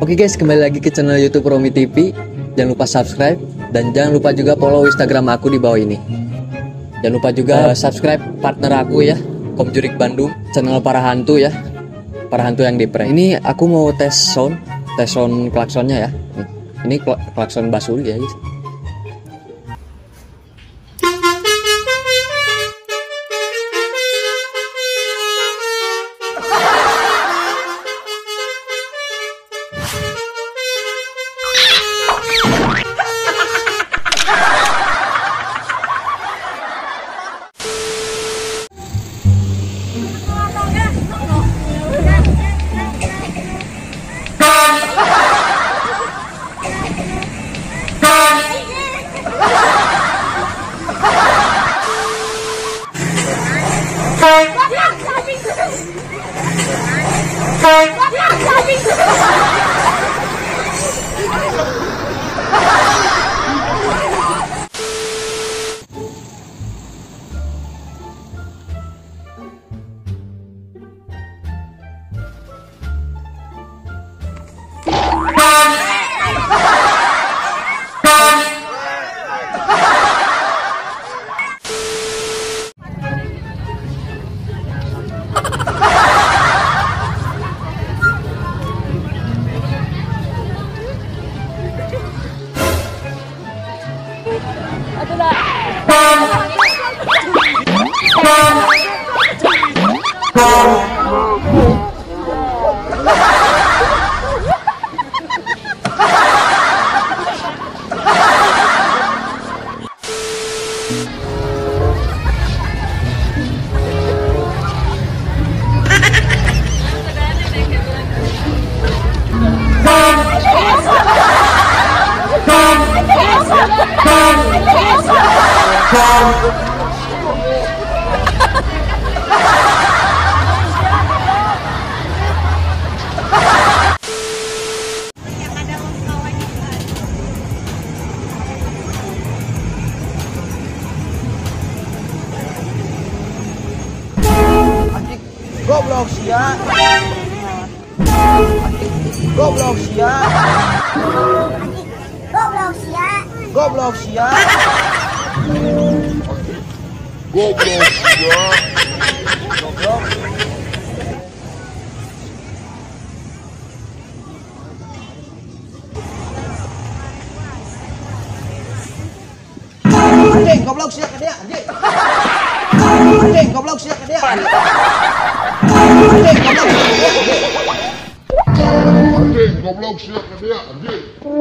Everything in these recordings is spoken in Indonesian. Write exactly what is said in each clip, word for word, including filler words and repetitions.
Oke guys, kembali lagi ke channel YouTube Romi T V. Jangan lupa subscribe dan jangan lupa juga follow Instagram aku di bawah ini. Jangan lupa juga subscribe partner aku ya, Kom Jurik Bandung, channel para hantu ya, para hantu yang di prank. Ini aku mau tes sound, tes sound klaksonnya ya. Ini klakson Basuri ya guys. Goblok sia. Goblok sia. Goblok sia. Goblok sia. Goblok sia. Goblok. Anjing goblok sia ke dia, anjing. Anjing goblok sia ke dia. Anjing goblok sia ke dia, anjing.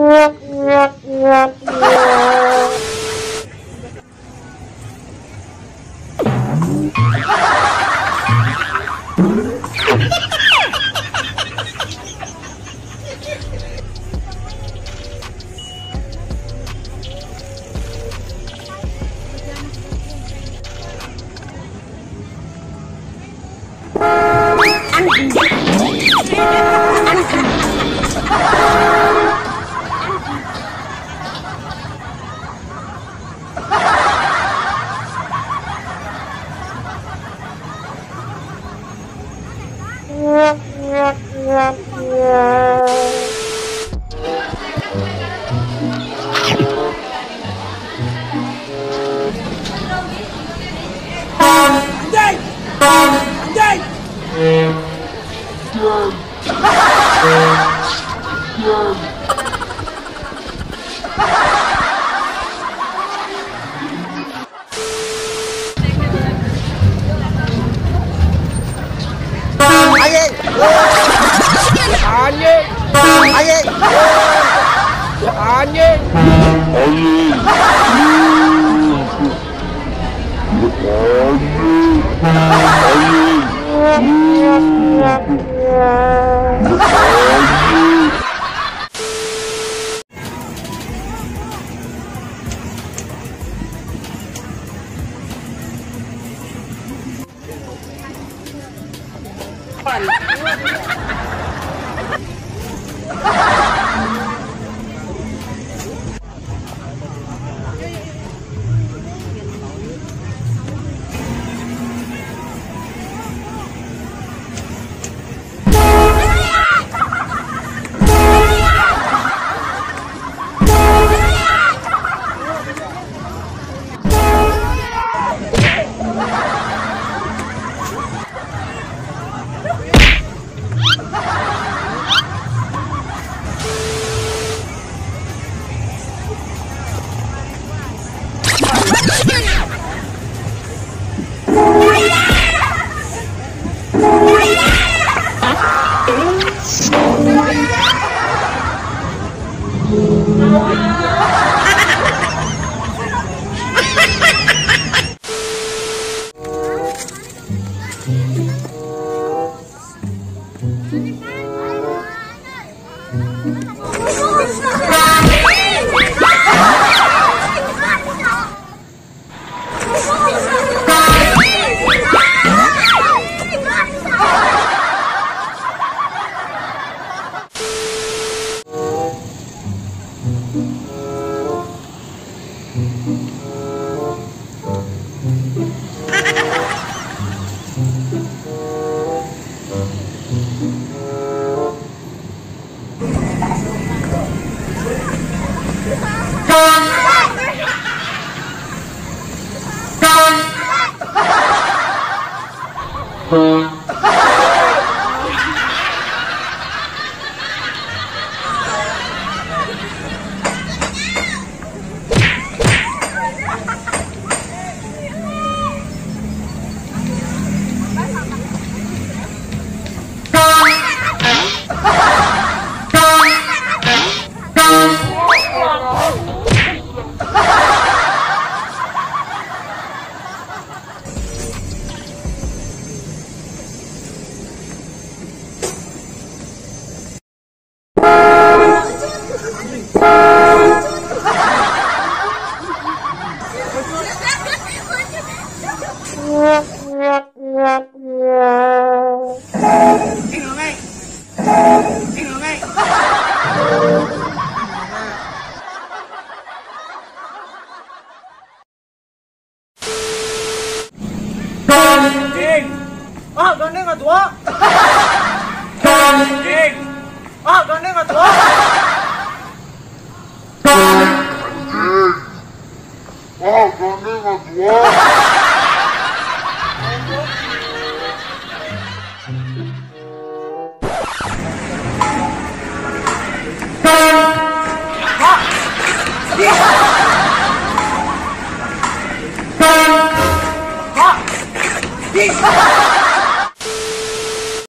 Anjing. Anjing. Anjing. Ah, gandeng atua. Anjing. Ah, gandeng atua. Oh, gandeng atua. Di.